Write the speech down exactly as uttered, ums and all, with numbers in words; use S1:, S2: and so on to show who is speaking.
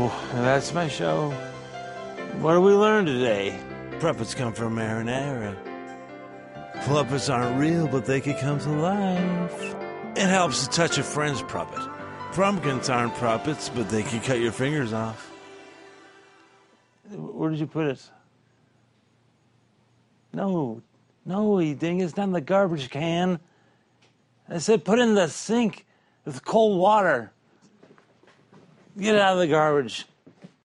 S1: and that's my show. What did we learn today? Puppets come from marinara. Puppets aren't real, but they can come to life. It helps to touch a friend's puppet. Pumpkins aren't puppets, but they can cut your fingers off. Where did you put it? No, no, you dingus, not in the garbage can. I said put it in the sink with cold water. Get it out of the garbage.